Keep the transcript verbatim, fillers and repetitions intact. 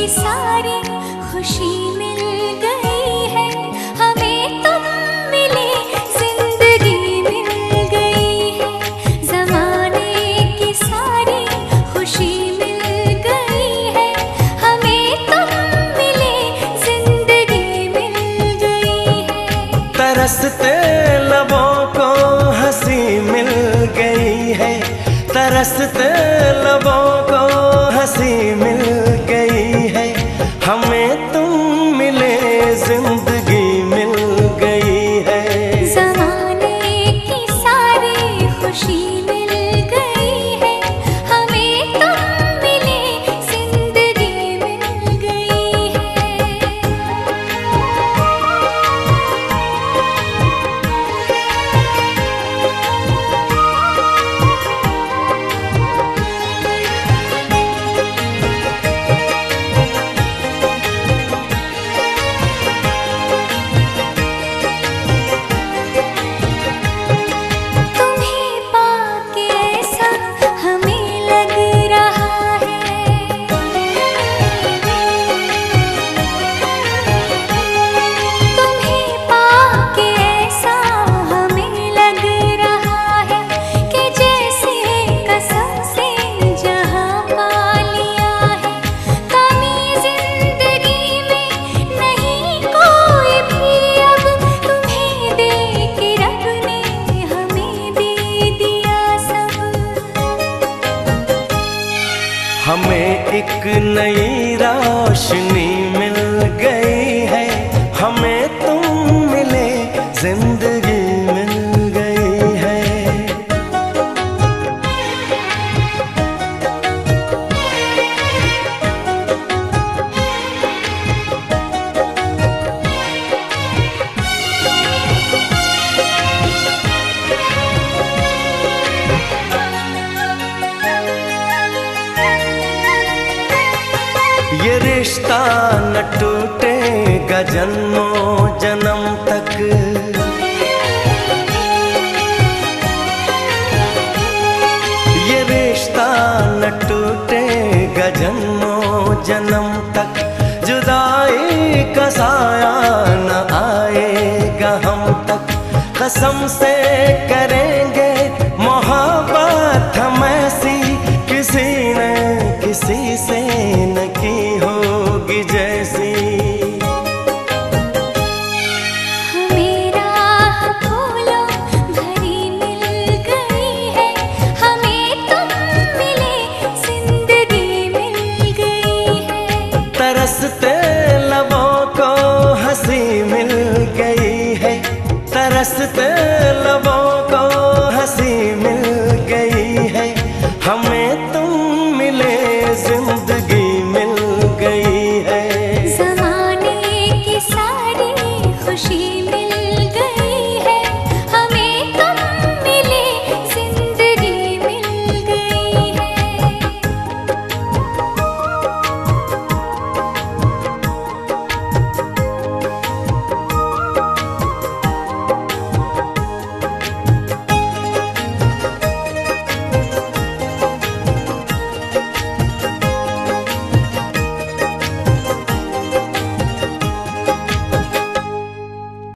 सारी खुशी मिल गई है, हमें तुम मिले जिंदगी मिल गई है। जमाने की सारी खुशी मिल गई है, हमें तुम मिले जिंदगी मिल गई है। तरसते लबों को हंसी मिल गई है, तरसते लबों को हंसी मिल गई है, हमें तुम मिले जिंदगी मिल गई है। ज़माने की सारी खुशी मिल गई है, हमें तुम मिले जिंदगी मिल गई है। हमें एक नई रोशनी मिल गई है, हमें तुम मिले जिंदगी मिल गई है। ये रिश्ता न टूटेगा जन्मों जन्म तक, ये रिश्ता न टूटेगा जन्मों जन्म तक, जुदाई का साया न आएगा हम तक, कसम से करें